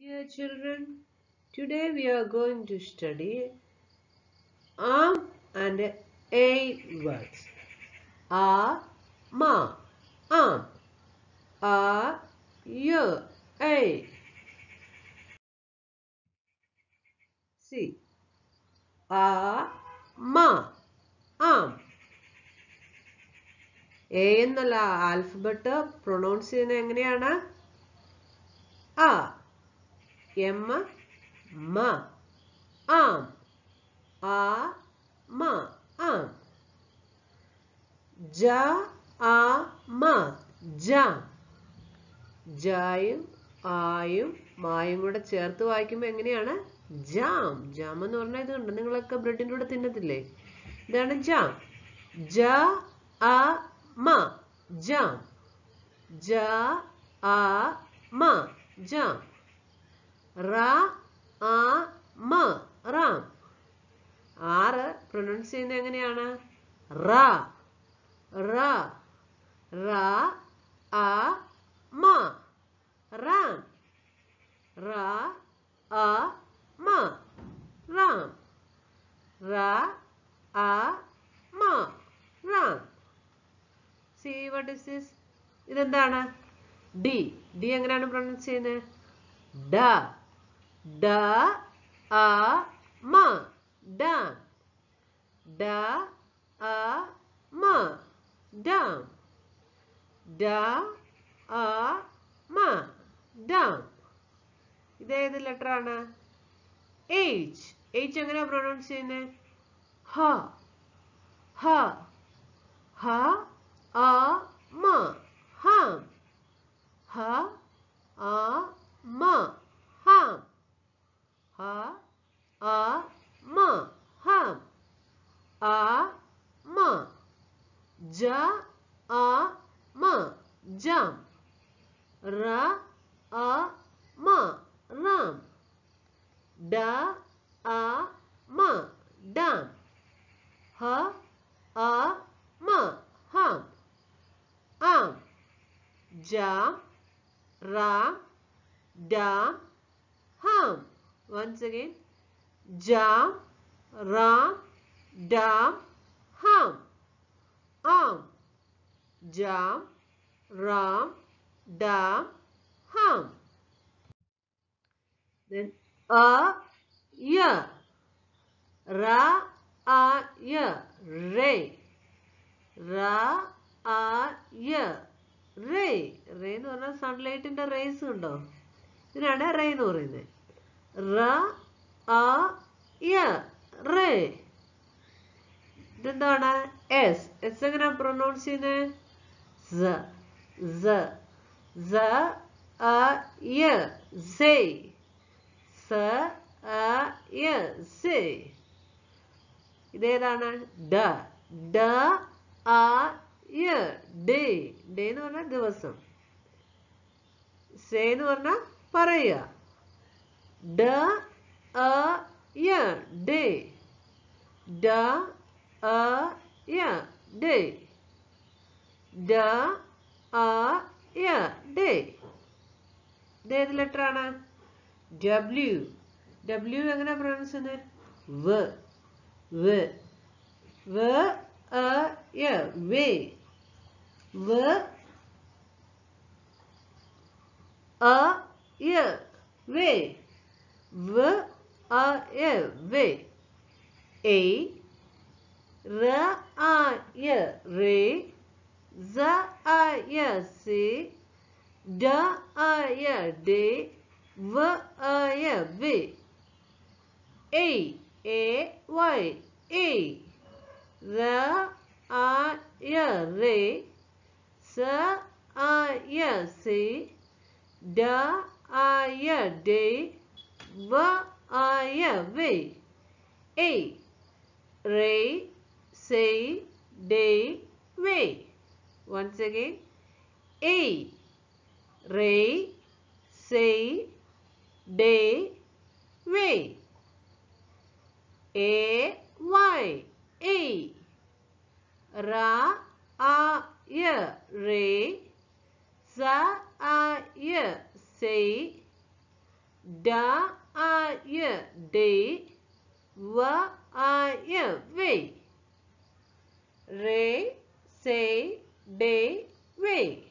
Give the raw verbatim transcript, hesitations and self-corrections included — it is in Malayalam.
Dear children, today we are going to study am and a words. A, ma, am, a, y, a. See, a, ma, am. A എന്നുള്ള ആൽഫബറ്റ് പ്രൊണൗൺസ് ചെയ്യുന്നത് എങ്ങനെയാണ്? ആ, എം, മ, ആം, ആ, മ, ആം. ജ, ആ, മ, ജാം. ജായും ആയും മായും കൂടെ ചേർത്ത് വായിക്കുമ്പോൾ എങ്ങനെയാണ്? ജാം. ജാം എന്ന് പറഞ്ഞാൽ ഇത് കണ്ടോ, നിങ്ങളൊക്കെ ബ്രെഡിൻ്റെ കൂടെ തിന്നത്തില്ലേ? ഇതാണ് ജാം. ജ, ആ, മ, ജാം. ജ, ആ, മ, ജാം. റ, ആ, മ, റാം. ആറ് പ്രൊനൗൺസ് ചെയ്യുന്നത് എങ്ങനെയാണ്? റ, റ, റ, ആ, മ, റാം. റ, ആ, മ, റാം. റ, ആ, മ, ram. See what is this? ഇതെന്താണ്? ഡി. ഡി എങ്ങനെയാണ് പ്രൊനൗൺസ് ചെയ്യുന്നത്? ഡ, ഡ, ആ, മ, ഡാം. ഡ, ആ, മ, ഡാം. ഡ, ആ, മ, ഡാം. ഇത് ഏത് ലെറ്റർ ആണ്? എച്ച്. എച്ച് എങ്ങനെയാ പ്രൊനൗൺസ് ചെയ്യുന്നത്? ഹ, ഹ, ഹ, ആ, മ, ഹാം. ഹ, ആ, മ, ഹാം. ഹ, ആ, മ, ഹാം. ആ, മ. ജ, ആ, മ, ജാം. റ, ആ, മ, റാം. ഡ, ആ, മ, ഡാം. ഹ, ആ, മ, ham. Am. Jam, ram, dam, ham. Once again. Jam, ram, dam, ham. Am. Jam, ram, dam, ham. Then a, ya. Ra, a, ya. Re. Ra, a, ya. Re. Re എന്ന് പറഞ്ഞാൽ സൺലൈറ്റിന്റെ റേസ് ഉണ്ടോ? ഇതിനാണ് റേ എന്ന് പറയുന്നത്. റ, ആ, യ, റേ. ഇതെന്താണ്? എസ്. എസ് എങ്ങനെ പ്രൊനൗൺസ് ചെയ്യുന്നത്? സ, സ, സ, ആ, യ, സേ. സ, ആ, യ, സേ. ഇതേതാണ്? ഡ, ഡ, ആ, യ, ഡേ. ഡേ എന്ന് പറഞ്ഞാൽ ദിവസം. സേ എന്ന് പറഞ്ഞാൽ പറയുക. ഡ, ആ, യ, ഡേ. ഡ, ആ, യ, ഡേ. ഡ, ആ, യ, ഡേ. ഇത് ഏത് ലെറ്റർ ആണ്? ഡബ്ല്യു. ഡബ്ല്യു എങ്ങനെ പ്രൊനൗൺസ് ചെയ്യുന്നത്? വ, വ, വ, ആ, യ, വേ. വ, ആ, യ, വേ. വ, ആ, യ, വേ. എ, റ, ആ, യ, റേ. സ, ആ, യ, സേ. ഡ, ആ, യ, ഡേ. വ, ആ, യ, way. A, A, Y, A. റ, ആ, യ, റേ. സ, ആ, യ, സേ. ഡ, ആ, യ, ഡേ. വ, ആ, യ, way. A, ray, say, day, way. Once again. A, ray, say, day, way. A, Y, A. റ, ആ, യ, റേ. സ, ആ, യ, say. Da a y day. Va a y way. Re say day way.